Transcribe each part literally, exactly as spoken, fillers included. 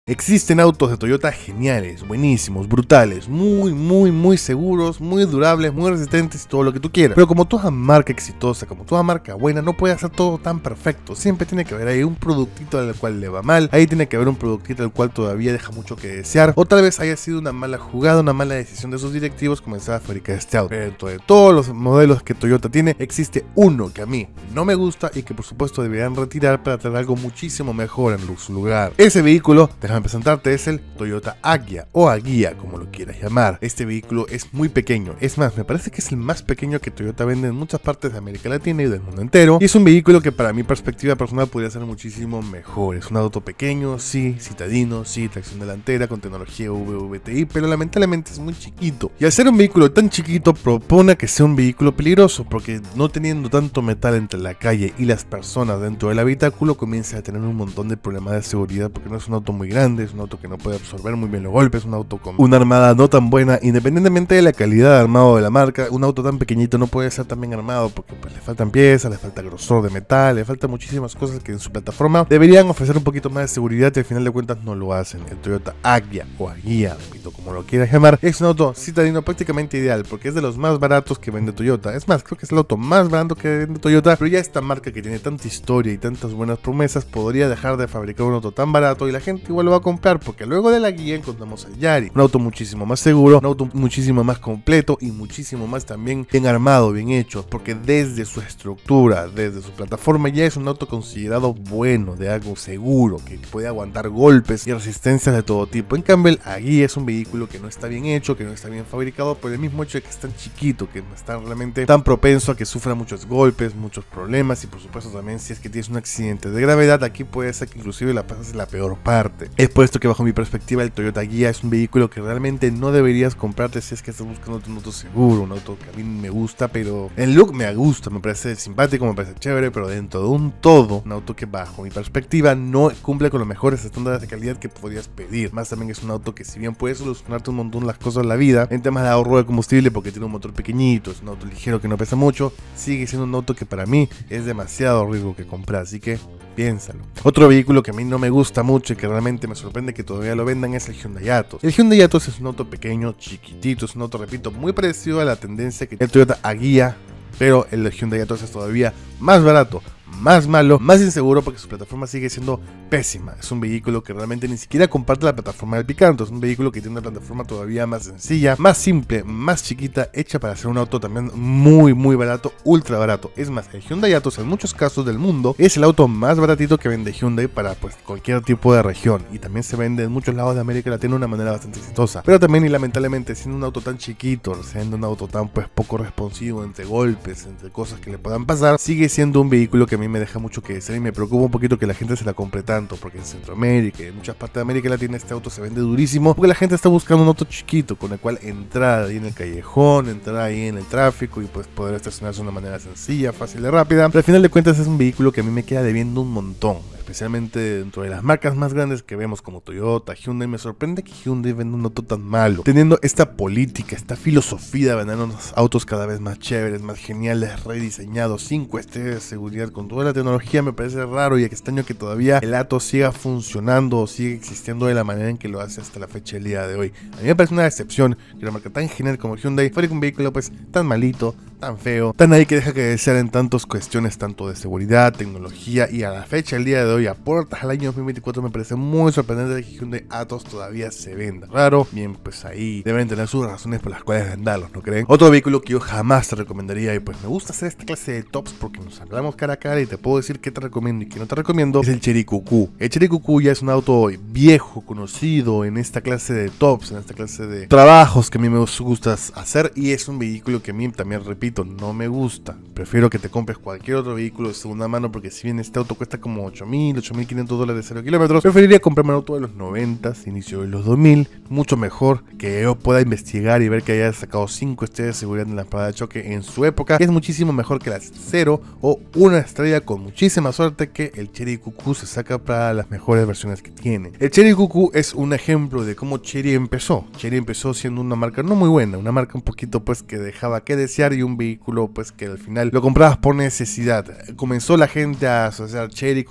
Existen autos de Toyota geniales, buenísimos, brutales, muy, muy, muy seguros, muy durables, muy resistentes y todo lo que tú quieras. Pero como toda marca exitosa, como toda marca buena, no puede hacer todo tan perfecto. Siempre tiene que haber ahí un productito al cual le va mal, ahí tiene que haber un productito al cual todavía deja mucho que desear, o tal vez haya sido una mala jugada, una mala decisión de sus directivos comenzar a fabricar este auto. Pero dentro de todos los modelos que Toyota tiene, existe uno que a mí no me gusta y que por supuesto deberían retirar para traer algo muchísimo mejor en su lugar. Ese vehículo, déjame presentarte, es el Toyota Agya o Agya, como lo quieras llamar. Este vehículo es muy pequeño, es más, me parece que es el más pequeño que Toyota vende en muchas partes de América Latina y del mundo entero, y es un vehículo que para mi perspectiva personal podría ser muchísimo mejor. Es un auto pequeño, sí, citadino, sí, tracción delantera con tecnología V V T i, pero lamentablemente es muy chiquito, y al ser un vehículo tan chiquito propone que sea un vehículo peligroso, porque no teniendo tanto metal entre la calle y las personas dentro del habitáculo comienza a tener un montón de problemas de seguridad, porque no es un auto muy grande, es un auto que no puede absorber muy bien los golpes, un auto con una armada no tan buena, independientemente de la calidad de armado de la marca. Un auto tan pequeñito no puede ser tan bien armado porque pues, le faltan piezas, le falta grosor de metal, le faltan muchísimas cosas que en su plataforma deberían ofrecer un poquito más de seguridad, y al final de cuentas no lo hacen. El Toyota Agya o Agya, repito, como lo quieras llamar, es un auto citadino prácticamente ideal, porque es de los más baratos que vende Toyota. Es más, creo que es el auto más barato que vende Toyota, pero ya esta marca que tiene tanta historia y tantas buenas promesas podría dejar de fabricar un auto tan barato y la gente igual lo va a comprar, porque luego de la Agya encontramos el Yaris, un auto muchísimo más seguro, un auto muchísimo más completo y muchísimo más también bien armado, bien hecho, porque desde su estructura, desde su plataforma ya es un auto considerado bueno, de algo seguro, que puede aguantar golpes y resistencias de todo tipo. En cambio el Agya es un vehículo que no está bien hecho, que no está bien fabricado por el mismo hecho de que es tan chiquito, que no está realmente tan propenso a que sufra muchos golpes, muchos problemas, y por supuesto también si es que tienes un accidente de gravedad, aquí puede ser que inclusive la pasas en la peor parte. Es por esto que bajo mi perspectiva el Toyota Agya es un vehículo que realmente no deberías comprarte si es que estás buscando un auto seguro, un auto que a mí me gusta, pero el look me gusta, me parece simpático, me parece chévere, pero dentro de un todo, un auto que bajo mi perspectiva no cumple con los mejores estándares de calidad que podrías pedir. Más también es un auto que si bien puede solucionarte un montón las cosas en la vida, en temas de ahorro de combustible, porque tiene un motor pequeñito, es un auto ligero que no pesa mucho, sigue siendo un auto que para mí es demasiado riesgo que comprar, así que piénsalo. Otro vehículo que a mí no me gusta mucho y que realmente me sorprende que todavía lo vendan es el Hyundai Atos. El Hyundai Atos es un auto pequeño, chiquitito, es un auto, repito, muy parecido a la tendencia que el Toyota Agya, pero el Hyundai Atos es todavía más barato, más malo, más inseguro, porque su plataforma sigue siendo pésima. Es un vehículo que realmente ni siquiera comparte la plataforma del Picanto. Es un vehículo que tiene una plataforma todavía más sencilla, más simple, más chiquita, hecha para hacer un auto también muy muy barato, ultra barato. Es más, el Hyundai Atos en muchos casos del mundo es el auto más baratito que vende Hyundai para pues cualquier tipo de región, y también se vende en muchos lados de América Latina de una manera bastante exitosa. Pero también y lamentablemente siendo un auto tan chiquito, siendo un auto tan pues poco responsivo entre golpes, entre cosas que le puedan pasar, sigue siendo un vehículo que a mí me deja mucho que desear, y me preocupa un poquito que la gente se la compre tanto, porque en Centroamérica y en muchas partes de América Latina este auto se vende durísimo, porque la gente está buscando un auto chiquito con el cual entrar ahí en el callejón, entrar ahí en el tráfico y pues poder estacionarse de una manera sencilla, fácil y rápida. Pero al final de cuentas es un vehículo que a mí me queda debiendo un montón, especialmente dentro de las marcas más grandes que vemos como Toyota, Hyundai. Me sorprende que Hyundai venda un auto tan malo, teniendo esta política, esta filosofía de vender unos autos cada vez más chéveres, más geniales, rediseñados, cinco estrellas de seguridad con toda la tecnología. Me parece raro y extraño que todavía el Atos siga funcionando o siga existiendo de la manera en que lo hace hasta la fecha del día de hoy. A mí me parece una decepción que una marca tan genial como Hyundai fabrique un vehículo pues tan malito, tan feo, tan ahí que deja que desear en tantas cuestiones, tanto de seguridad, tecnología, y a la fecha del día de hoy, a puertas al año dos mil veinticuatro, me parece muy sorprendente que Hyundai Atos todavía se venda. Raro, bien, pues ahí deben tener sus razones por las cuales venderlos, ¿no creen? Otro vehículo que yo jamás te recomendaría, y pues me gusta hacer esta clase de tops porque nos hablamos cara a cara y te puedo decir qué te recomiendo y qué no te recomiendo, es el Chery Q Q. El Chery Q Q ya es un auto viejo, conocido en esta clase de tops, en esta clase de trabajos que a mí me gusta hacer, y es un vehículo que a mí también, repito, no me gusta. Prefiero que te compres cualquier otro vehículo de segunda mano, porque si bien este auto cuesta como ocho mil, ocho mil quinientos dólares de cero kilómetros, preferiría comprarme un auto de los noventa, inicio de los dos mil, mucho mejor, que yo pueda investigar y ver que haya sacado cinco estrellas de seguridad en la parada de choque en su época, que es muchísimo mejor que las cero o una estrella con muchísima suerte que el Chery Q Q se saca para las mejores versiones que tiene. El Chery Q Q es un ejemplo de cómo Chery empezó. Chery empezó siendo una marca no muy buena, una marca un poquito pues que dejaba que desear, y un vehículo pues que al final lo comprabas por necesidad. Comenzó la gente a asociar Chery con autos ultra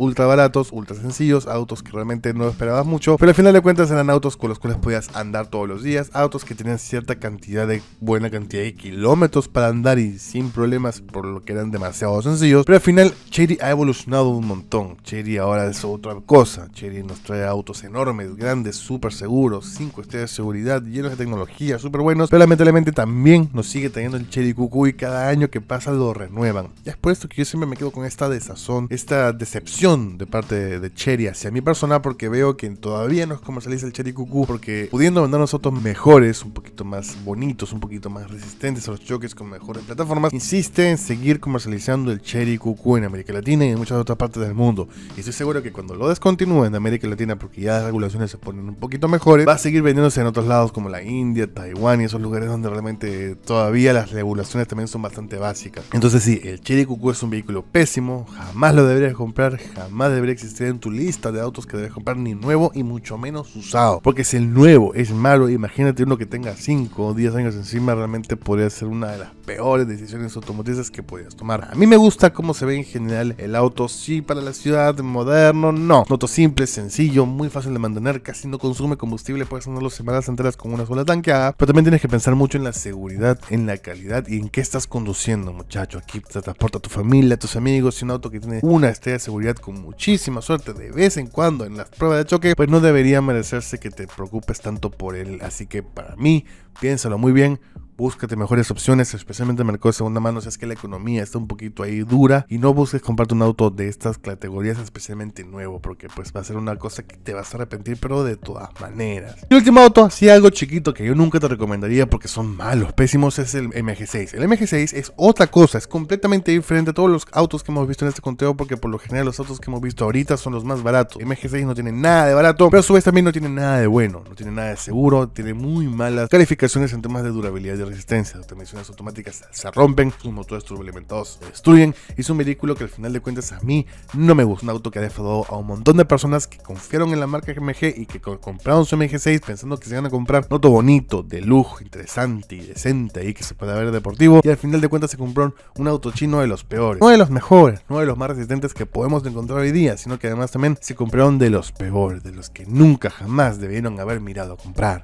ultra baratos, ultra sencillos, autos que realmente no esperabas mucho, pero al final de cuentas eran autos con los cuales podías andar todos los días, autos que tenían cierta cantidad de, buena cantidad de kilómetros para andar y sin problemas, por lo que eran demasiado sencillos. Pero al final Chery ha evolucionado un montón. Chery ahora es otra cosa. Chery nos trae autos enormes, grandes, súper seguros, cinco estrellas de seguridad, llenos de tecnología, súper buenos, pero lamentablemente también nos sigue trayendo el Chery Cucuy, y cada año que pasa lo renuevan. Y es por esto que yo siempre me quedo con esta desazón, esta decepción de parte de, de Chery hacia mi persona, porque veo que todavía no comercializa el Chery Cucuy, porque pudiendo vendernos autos mejores, un poquito más bonitos, un poquito más resistentes a los choques, con mejores plataformas, insiste en seguir comercializando el Chery Cucuy en América Latina y en muchas otras partes del mundo. Y estoy seguro que cuando lo descontinúen en América Latina, porque ya las regulaciones se ponen un poquito mejores, va a seguir vendiéndose en otros lados como la India, Taiwán y esos lugares donde realmente todavía las regulaciones también son bastante básicas. Entonces sí, el Chery Cucuy es un vehículo pésimo, jamás lo deberías comprar, jamás debería existir en tu lista de autos que debes comprar, ni nuevo y mucho menos usado. Porque si el nuevo es malo, imagínate uno que tenga cinco o diez años encima, realmente podría ser una de las peores decisiones automotrices que podías tomar. A mí me gusta cómo se ve en general el auto, sí, para la ciudad, moderno, no. Noto simple, sencillo, muy fácil de mantener, casi no consume combustible, puedes andarlo semanas enteras con una sola tanqueada, pero también tienes que pensar mucho en la seguridad, en la calidad y en qué estás conduciendo, muchacho. Aquí te transporta a tu familia, a tus amigos, y un auto que tiene una estrella de seguridad con muchísima suerte de vez en cuando en las pruebas de choque, pues no debería merecerse que te preocupes tanto por él. Así que para mí, piénsalo muy bien. Búscate mejores opciones, especialmente en el mercado de segunda mano, si es que la economía está un poquito ahí dura, y no busques comprarte un auto de estas categorías, especialmente nuevo, porque pues va a ser una cosa que te vas a arrepentir, pero de todas maneras. Y el último auto, así algo chiquito que yo nunca te recomendaría porque son malos, pésimos, es el M G seis. El M G seis es otra cosa, es completamente diferente a todos los autos que hemos visto en este conteo, porque por lo general los autos que hemos visto ahorita son los más baratos. El M G seis no tiene nada de barato, pero a su vez también no tiene nada de bueno, no tiene nada de seguro, tiene muy malas calificaciones en temas de durabilidad y resistencia. Las transmisiones automáticas se rompen, sus motores turboalimentados se destruyen, y es un vehículo que al final de cuentas a mí no me gusta. Un auto que ha defraudado a un montón de personas que confiaron en la marca M G y que compraron su M G seis pensando que se iban a comprar un auto bonito, de lujo, interesante y decente y que se pueda ver deportivo, y al final de cuentas se compraron un auto chino de los peores, no de los mejores, no de los más resistentes que podemos encontrar hoy día, sino que además también se compraron de los peores, de los que nunca jamás debieron haber mirado a comprar.